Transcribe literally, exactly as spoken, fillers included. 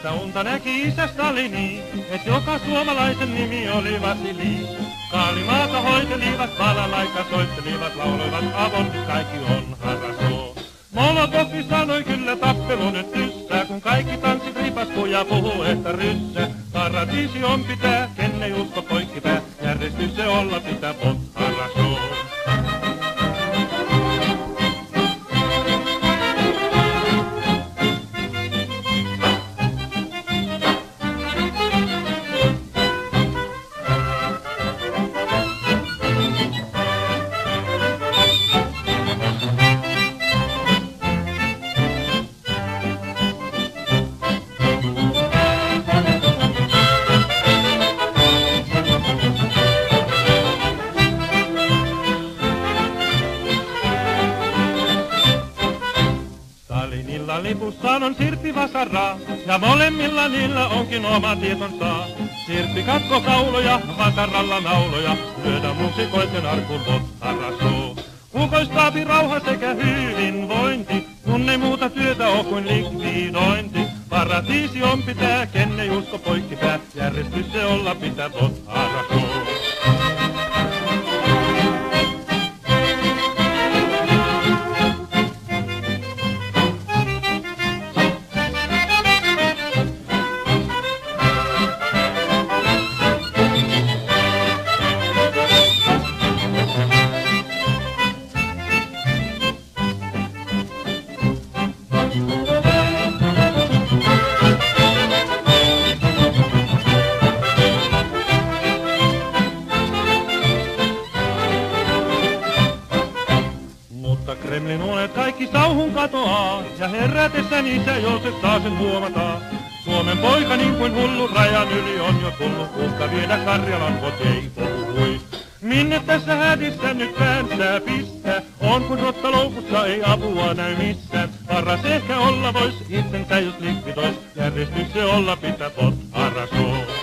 Yöstä unta näki isä Stalini, et joka suomalaisen nimi oli Vasili. Kaalimaata hoitelivat, balalaika soittelivat, lauloivat abortit, kaikki on harrasoo. Molotovi sanoi kyllä tappelu nyt tyssää, kun kaikki tanssit ripastuu ja puhuu että ryssä. Paratiisi on pitää, ken ei usko poikkipää, järjestys se olla pitää pot harrasoo. Stalinilla lipussaan on Sirppi Vasaraa, ja molemmilla niillä onkin oma tietonsa. Sirppi katko kauloja, Vasaralla nauloja, lyödä musikoiden arkun pot harrasoo. Kukoistaapi rauha sekä hyvinvointi, kun ei muuta työtä oo kuin likvidointi. Paratiisi on pitää, ken ei usko poikkipää, järjestys se olla pitää pot harrasoo. Kremlin unet kaikki sauhun katoaa, ja herätessä niissä Joosef taas sen huomataan. Suomen poika niin kuin hullu rajan yli on jo tullut, uhka viedä Karjalan pot ei puhui. Minne tässä hädissä nyt päänsää pistää, on kun rottaloukussa ei apua näy missään. Paras ehkä olla vois itsensä jos likvidois, järjestys se olla pitää pot harrasoo.